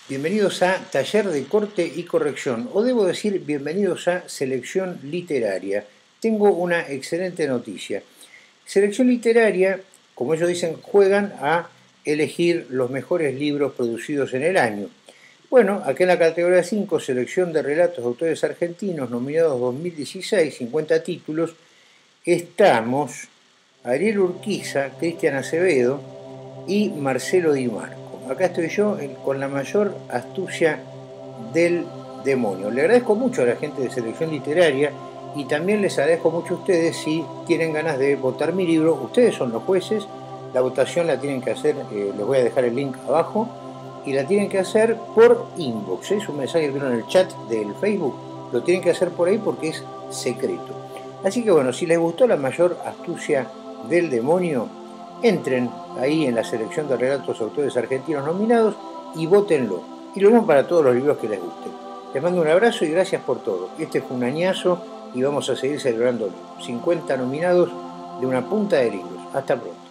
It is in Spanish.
Bienvenidos a Taller de Corte y Corrección, o debo decir bienvenidos a Selección Literaria. Tengo una excelente noticia. Selección Literaria, como ellos dicen, juegan a elegir los mejores libros producidos en el año. Bueno, acá en la categoría 5, Selección de Relatos de Autores Argentinos, nominados 2016, 50 títulos, estamos Ariel Urquiza, Cristian Acevedo y Marcelo Di Marco. Acá estoy yo con la mayor astucia del demonio. Le agradezco mucho a la gente de Selección Literaria y también les agradezco mucho a ustedes si tienen ganas de votar mi libro. Ustedes son los jueces, la votación la tienen que hacer, les voy a dejar el link abajo, y la tienen que hacer por inbox. Es un mensaje que vieron en el chat del Facebook, lo tienen que hacer por ahí porque es secreto. Así que bueno, si les gustó la mayor astucia del demonio, entren ahí en la selección de relatos autores argentinos nominados y votenlo. Y lo mismo para todos los libros que les gusten. Les mando un abrazo y gracias por todo. Este fue un añazo y vamos a seguir celebrando 50 nominados de una punta de libros. Hasta pronto.